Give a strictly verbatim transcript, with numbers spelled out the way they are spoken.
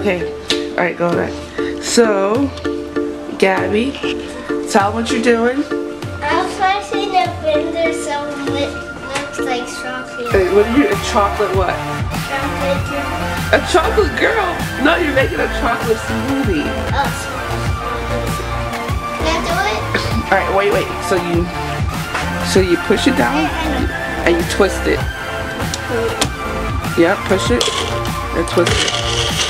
Okay. Alright, go back. So, Gabby, tell them what you're doing. I'm pressing the blender so it looks like chocolate. Hey, what are you, a chocolate what? Chocolate drink. A chocolate girl? No, you're making a chocolate smoothie. Oh, can I do it? Alright, wait, wait. So you, so you push it down and you twist it. Yep, push it and twist it.